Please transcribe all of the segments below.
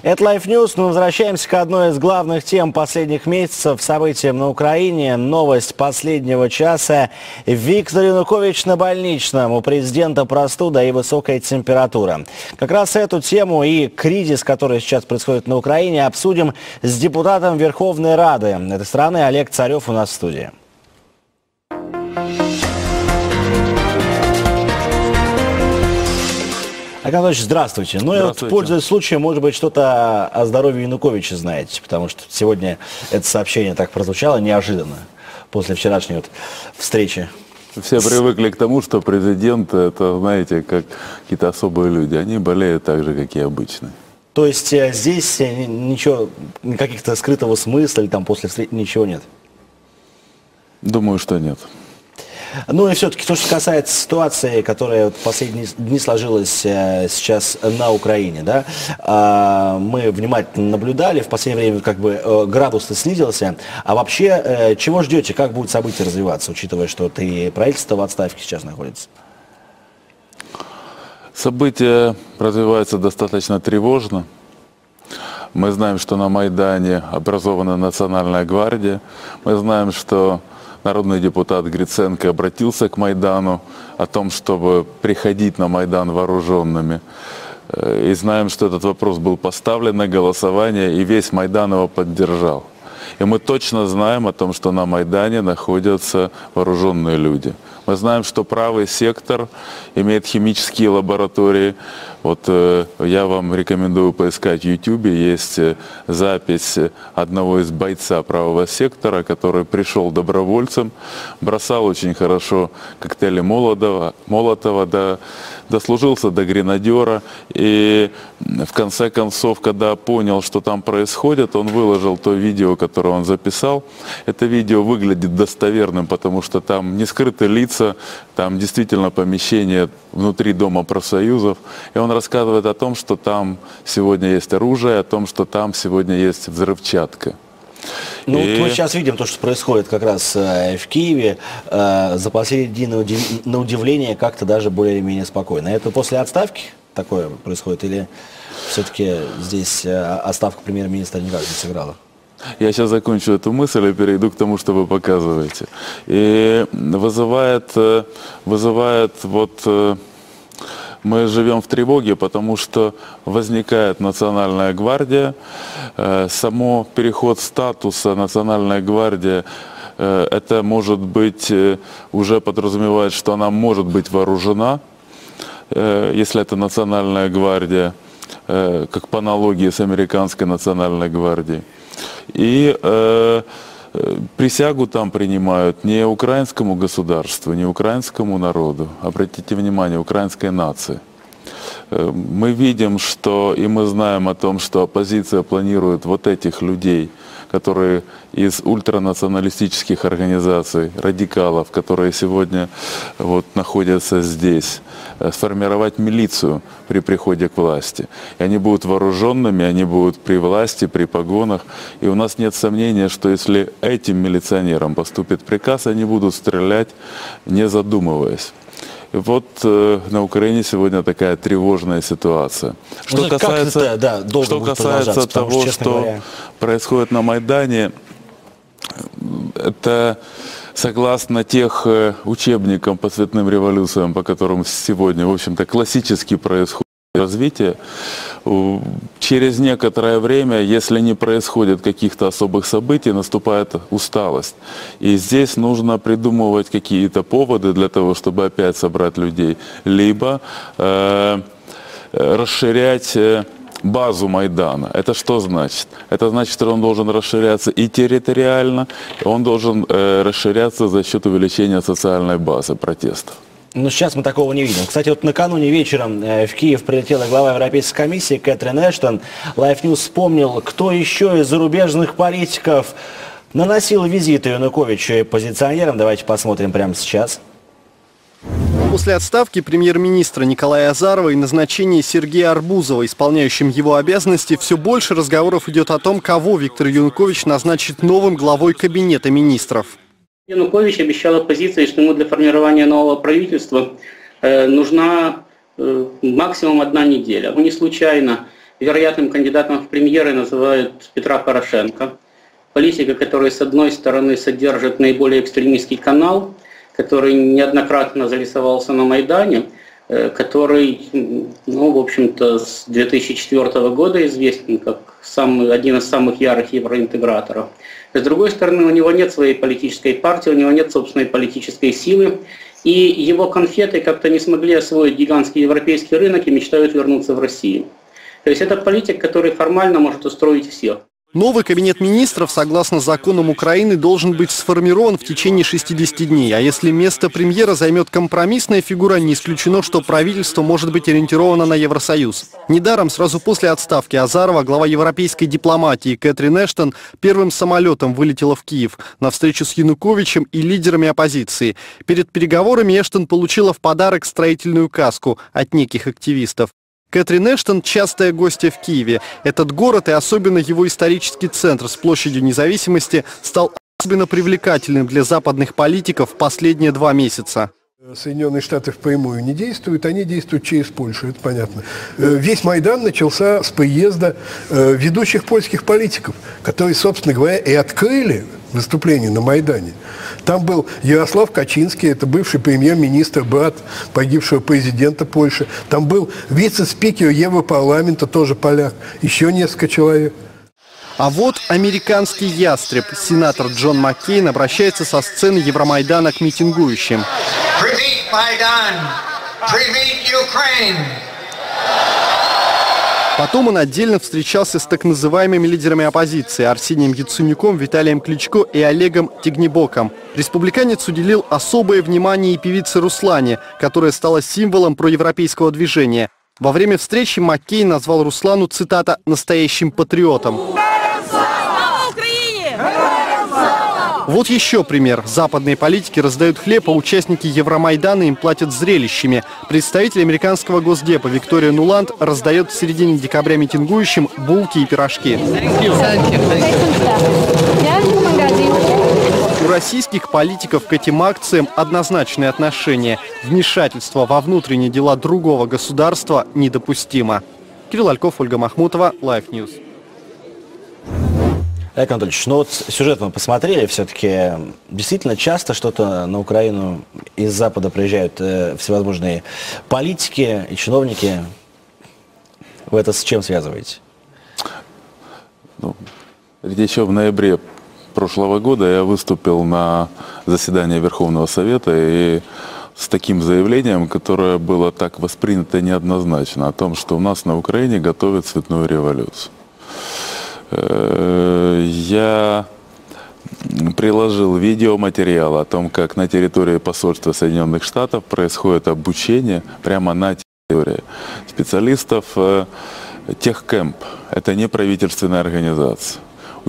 Это Life News. Мы возвращаемся к одной из главных тем последних месяцев, событиям на Украине. Новость последнего часа. Виктор Янукович на больничном. У президента простуда и высокая температура. Как раз эту тему и кризис, который сейчас происходит на Украине, обсудим с депутатом Верховной Рады этой страны Олег Царев у нас в студии. Олег Анатольевич, здравствуйте. Ну, Здравствуйте. Пользуясь случаем, может быть, что-то о здоровье Януковича знаете, потому что сегодня это сообщение так прозвучало неожиданно после вчерашней встречи. Все привыкли к тому, что президент, это, знаете, как какие-то особые люди. Они болеют так же, как и обычно. То есть здесь ничего, каких-то скрытого смысла или там после встречи ничего нет? Думаю, что нет. Ну и все-таки то, что касается ситуации, которая в последние дни сложилась сейчас на Украине, да, мы внимательно наблюдали, в последнее время как бы градус снизился. А вообще, чего ждете, как будут события развиваться, учитывая, что и правительство в отставке сейчас находится? События развиваются достаточно тревожно. Мы знаем, что на Майдане образована Национальная гвардия. Мы знаем, что народный депутат Гриценко обратился к Майдану о том, чтобы приходить на Майдан вооруженными. И знаем, что этот вопрос был поставлен на голосование, и весь Майдан его поддержал. И мы точно знаем о том, что на Майдане находятся вооруженные люди. Мы знаем, что правый сектор имеет химические лаборатории. Вот я вам рекомендую поискать в YouTube. Есть запись одного из бойца правого сектора, который пришел добровольцем, бросал очень хорошо коктейли Молотова, дослужился до гренадера. И в конце концов, когда понял, что там происходит, он выложил то видео, которое он записал. Это видео выглядит достоверным, потому что там не скрыты лица, там действительно помещение внутри Дома профсоюзов. И он рассказывает о том, что там сегодня есть оружие, о том, что там сегодня есть взрывчатка. Ну, вот мы сейчас видим то, что происходит как раз в Киеве. За последние дни, на удивление, как-то даже более-менее спокойно. Это после отставки такое происходит? Или все-таки здесь отставка премьер-министра никак не сыграла? Я сейчас закончу эту мысль и перейду к тому, что вы показываете. И вызывает вот... Мы живем в тревоге, потому что возникает Национальная гвардия. Само переход статуса Национальная гвардия, это может быть, уже подразумевает, что она может быть вооружена, если это Национальная гвардия, как по аналогии с американской Национальной гвардией. И присягу там принимают не украинскому государству, не украинскому народу, обратите внимание, украинской нации. Мы видим, что, и мы знаем о том, что оппозиция планирует вот этих людей, которые из ультранационалистических организаций, радикалов, которые сегодня вот находятся здесь, сформировать милицию при приходе к власти. И они будут вооруженными, они будут при власти, при погонах. И у нас нет сомнения, что если этим милиционерам поступит приказ, они будут стрелять, не задумываясь. И вот на Украине сегодня такая тревожная ситуация. Что касается, того, что происходит на Майдане, это согласно тех учебникам по цветным революциям, по которым сегодня, в общем-то, классически происходит развитие, через некоторое время, если не происходит каких-то особых событий, наступает усталость. И здесь нужно придумывать какие-то поводы для того, чтобы опять собрать людей, либо расширять базу Майдана. Это что значит? Это значит, что он должен расширяться и территориально, он должен расширяться за счет увеличения социальной базы протестов. Но сейчас мы такого не видим. Кстати, вот накануне вечером в Киев прилетела глава Европейской комиссии Кэтрин Эштон. Life News вспомнил, кто еще из зарубежных политиков наносил визиты Януковичу и оппозиционерам. Давайте посмотрим прямо сейчас. После отставки премьер-министра Николая Азарова и назначения Сергея Арбузова, исполняющим его обязанности, все больше разговоров идет о том, кого Виктор Янукович назначит новым главой кабинета министров. Янукович обещал оппозиции, что ему для формирования нового правительства нужна максимум 1 неделя. Не случайно вероятным кандидатом в премьеры называют Петра Порошенко. Политика, который, с одной стороны, содержит наиболее экстремистский канал, который неоднократно зарисовался на Майдане, который, в общем-то, с 2004 года известен как один из самых ярых евроинтеграторов. С другой стороны, у него нет своей политической партии, у него нет собственной политической силы, и его конфеты как-то не смогли освоить гигантский европейский рынок и мечтают вернуться в Россию. То есть это политик, который формально может устроить всех. Новый кабинет министров, согласно законам Украины, должен быть сформирован в течение 60 дней. А если место премьера займет компромиссная фигура, не исключено, что правительство может быть ориентировано на Евросоюз. Недаром сразу после отставки Азарова глава европейской дипломатии Кэтрин Эштон первым самолетом вылетела в Киев на встречу с Януковичем и лидерами оппозиции. Перед переговорами Эштон получила в подарок строительную каску от неких активистов. Кэтрин Эштон – частая гостья в Киеве. Этот город и особенно его исторический центр с площадью Независимости стал особенно привлекательным для западных политиков в последние 2 месяца. Соединенные Штаты впрямую не действуют, они действуют через Польшу, это понятно. Весь Майдан начался с приезда ведущих польских политиков, которые, собственно говоря, и открыли выступление на Майдане. Там был Ярослав Качинский, это бывший премьер-министр, брат погибшего президента Польши. Там был вице-спикер Европарламента, тоже поляк, еще несколько человек. А вот американский ястреб, сенатор Джон Маккейн, обращается со сцены Евромайдана к митингующим. Привет, Майдан! Привет, Украина! Потом он отдельно встречался с так называемыми лидерами оппозиции Арсением Яценюком, Виталием Кличко и Олегом Тягнибоком. Республиканец уделил особое внимание и певице Руслане, которая стала символом проевропейского движения. Во время встречи Маккейн назвал Руслану, цитата, «настоящим патриотом». Вот еще пример. Западные политики раздают хлеб, а участники Евромайдана им платят зрелищами. Представитель американского госдепа Виктория Нуланд раздает в середине декабря митингующим булки и пирожки. У российских политиков к этим акциям однозначное отношение. Вмешательство во внутренние дела другого государства недопустимо. Кирилл Альков, Ольга Махмутова, Life News. Олег Анатольевич, вот сюжет мы посмотрели, все-таки действительно часто что-то на Украину из Запада приезжают всевозможные политики и чиновники. Вы это с чем связываете? Еще в ноябре прошлого года я выступил на заседании Верховного Совета и с таким заявлением, которое было так воспринято неоднозначно, о том, что у нас на Украине готовят цветную революцию. Я приложил видеоматериал о том, как на территории посольства Соединенных Штатов происходит обучение прямо на территории специалистов Техкэмп. Это неправительственная организация.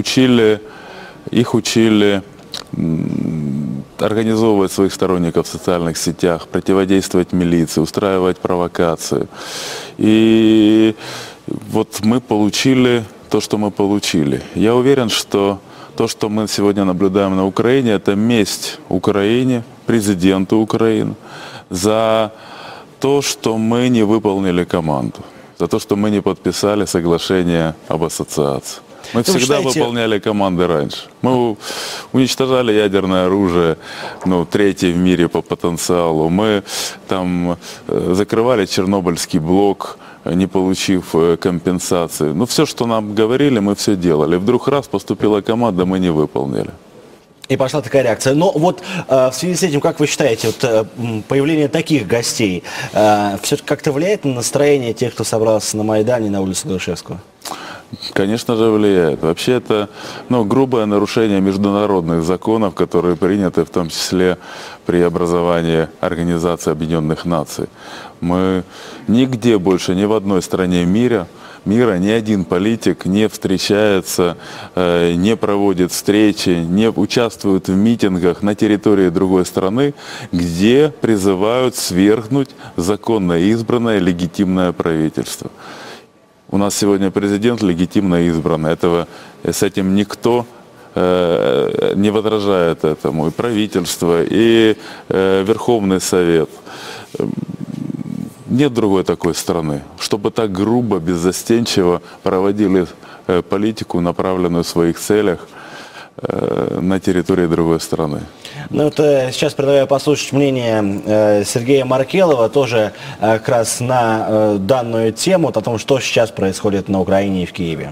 Их учили организовывать своих сторонников в социальных сетях, противодействовать милиции, устраивать провокации. И вот мы получили то, что мы получили. Я уверен, что то, что мы сегодня наблюдаем на Украине, это месть Украине, президенту Украины, за то, что мы не выполнили команду, за то, что мы не подписали соглашение об ассоциации. Мы всегда выполняли команды раньше. Мы уничтожали ядерное оружие, 3-е в мире по потенциалу. Мы там закрывали Чернобыльский блок, не получив компенсации. Все, что нам говорили, мы все делали. Вдруг раз поступила команда, мы не выполнили. И пошла такая реакция. Но вот в связи с этим, как вы считаете, появление таких гостей все как-то влияет на настроение тех, кто собрался на Майдане, на улице Грушевского? Конечно же, влияет. Вообще это грубое нарушение международных законов, которые приняты в том числе при образовании Организации Объединенных Наций. Мы нигде больше, ни в одной стране мира ни один политик не встречается, не проводит встречи, не участвует в митингах на территории другой страны, где призывают свергнуть законно избранное легитимное правительство. У нас сегодня президент легитимно избранный. С этим никто не возражает этому. И правительство, и Верховный Совет. Нет другой такой страны, чтобы так грубо, беззастенчиво проводили политику, направленную в своих целях на территории другой страны. Ну, вот сейчас предлагаю послушать мнение Сергея Маркелова, тоже как раз на данную тему, о том, что сейчас происходит на Украине и в Киеве.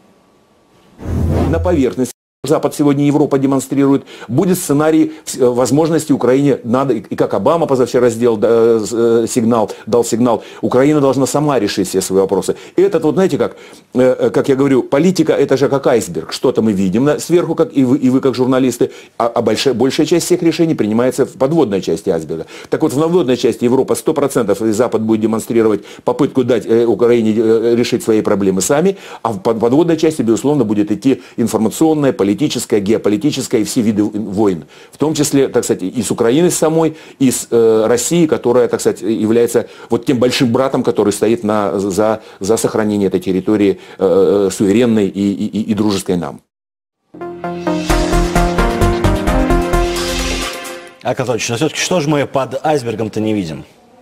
На поверхности. Запад сегодня, Европа демонстрирует, будет сценарий возможности Украине надо, и как Обама позавчера дал сигнал, Украина должна сама решить все свои вопросы. И этот, вот знаете, как я говорю, политика это же как айсберг, что-то мы видим сверху, как и вы как журналисты, а большая часть всех решений принимается в подводной части айсберга. Так вот, в надводной части Европа 100% и Запад будет демонстрировать попытку дать Украине решить свои проблемы сами, а в подводной части, безусловно, будет идти информационная, политическая, геополитическая и все виды войн. В том числе, так сказать, и с Украиной самой, и с Россией, которая, так сказать, является вот тем большим братом, который стоит за сохранение этой территории суверенной и дружеской нам. Акатович, но все-таки что же мы под айсбергом-то не видим?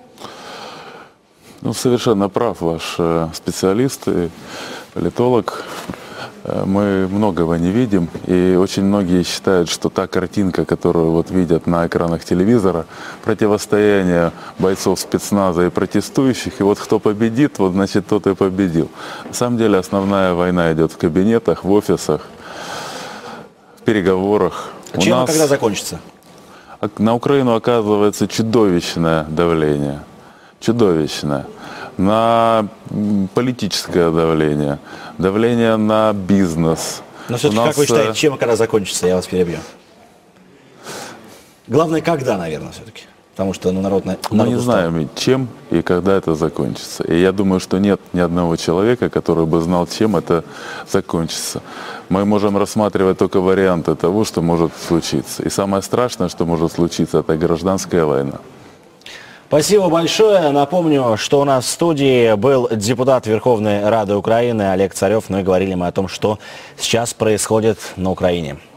Ну, совершенно прав ваш специалист и политолог. Мы многого не видим, и очень многие считают, что та картинка, которую вот видят на экранах телевизора, противостояние бойцов спецназа и протестующих, и вот кто победит, вот значит тот и победил. На самом деле основная война идет в кабинетах, в офисах, в переговорах. Чем и когда закончится? На Украину оказывается чудовищное давление, чудовищное. На политическое давление, давление на бизнес. Но все-таки, как вы считаете, чем и когда закончится, я вас перебью? Главное, когда, наверное, все-таки. Потому что народ мы не знаем, чем и когда это закончится. И я думаю, что нет ни одного человека, который бы знал, чем это закончится. Мы можем рассматривать только варианты того, что может случиться. И самое страшное, что может случиться, это гражданская война. Спасибо большое. Напомню, что у нас в студии был депутат Верховной Рады Украины Олег Царев. Ну и говорили мы о том, что сейчас происходит на Украине.